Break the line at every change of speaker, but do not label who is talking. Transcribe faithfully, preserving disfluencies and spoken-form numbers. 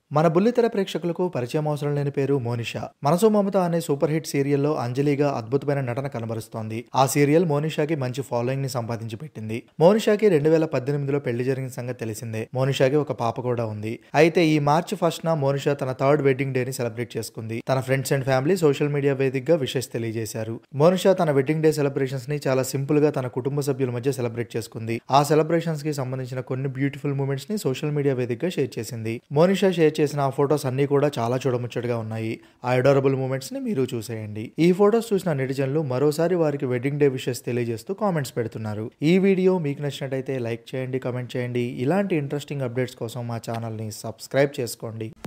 మన బుల్లితెర ప్రేక్షకులకు పరిచయం అవసరం లేని పేరు మోనిషా. మనసు మమత అనే సూపర్ హిట్ సీరియల్లో అంజలిగా అద్భుతమైన నటన కనబరుస్తోంది. ఆ సీరియల్ మోనిషాకి మంచి ఫాలోయింగ్ ని సంపాదించి పెట్టింది. మోనిషాకి రెండు వేల పద్దెనిమిదిలో పెళ్లి జరిగిన సంగతి తెలిసిందే. మోనిషాకి ఒక పాప కూడా ఉంది. అయితే ఈ మార్చి ఫస్ట్ న మోనిషా తన థర్డ్ వెడ్డింగ్ డే ని సెలబ్రేట్ చేసుకుంది. తన friends and family social media వేదికగా విషెస్ తెలియజేశారు. మోనిషా తన వెడ్డింగ్ డే సెలబ్రేషన్స్ ని చాలా సింపుల్ గా తన కుటుంబ సభ్యుల మధ్య సెలబ్రేట్ చేసుకుంది. ఆ సెలబ్రేషన్స్ కి సంబంధించిన కొన్ని బ్యూటిఫుల్ మూమెంట్స్ ని సోషల్ మీడియా వేదికగా షేర్ చేసింది. మోనిషా షేర్ చేసిన ఆ ఫొటోస్ అన్ని కూడా చాలా చూడముచ్చటగా ఉన్నాయి. ఆ అడోరబుల్ మూమెంట్స్ ని మీరు చూసేయండి. ఈ ఫొటోస్ చూసిన నెటిజన్లు మరోసారి వారికి వెడ్డింగ్ డే విషెస్ తెలియజేస్తూ కామెంట్స్ పెడుతున్నారు. ఈ వీడియో మీకు నచ్చినట్టయితే లైక్ చేయండి, కామెంట్ చేయండి. ఇలాంటి ఇంట్రెస్టింగ్ అప్డేట్స్ కోసం మా ఛానల్ ని సబ్స్క్రైబ్ చేసుకోండి.